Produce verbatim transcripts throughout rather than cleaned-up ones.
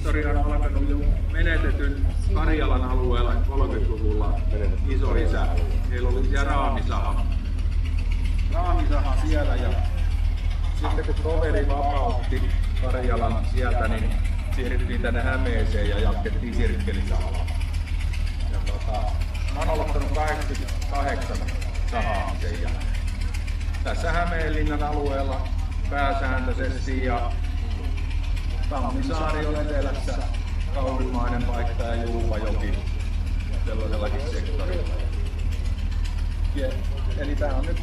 historia on alkanut jo menetetyn Karjalan alueella kolmekymmentäluvulla. Isoisä, heillä oli siellä raamisaha. Raamisaha siellä ja sitten kun toveri vapautti Karjalan sieltä, niin siirryttiin tänne Hämeeseen ja jatkettiin sirkkelisahalla. Ja tota, mä oon aloittanut kahdeksankymmentäkahdeksan sahaamisen ja tässä Hämeenlinnan alueella pääsääntöisesti ja Tammisaari on etelässä kauimmainen paikka ja Juupajoki sellaisellakin sektorilla. Ja, eli tää on nyt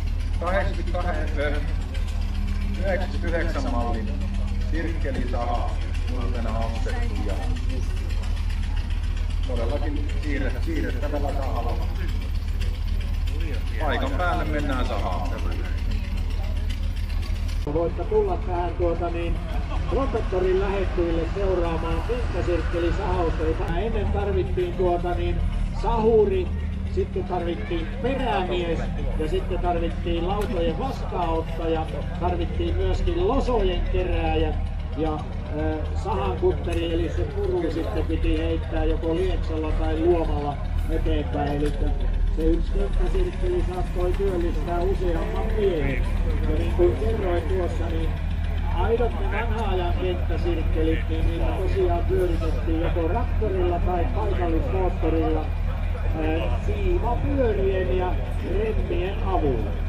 yhdeksänkymmentäyhdeksän mallin sirkkelisaha uutena ostettu ja todellakin siirrettävällä sahalla. Paikan päälle mennään sahaamaan. Voitte tulla tähän tuota niin Protectorin lähettyville seuraamaan kenttäsirkkelisahausta, jota ennen tarvittiin tuota niin sahuri, sitten tarvittiin perämies ja sitten tarvittiin lautojen vastaanottaja, tarvittiin myöskin losojen kerääjä ja äh, sahankutteri, eli se puru sitten piti heittää joko lieksalla tai luomalla eteenpäin. Eli se yksi kenttäsirkkeli saattoi työllistää useamman miehen. Ja niin kuin kerroin tuossa, niin aidot ne vanha-ajan kenttäsirkkelit, niin niitä tosiaan pyöritettiin joko traktorilla tai paikallismoottorilla siivapyörien ja remmien avulla.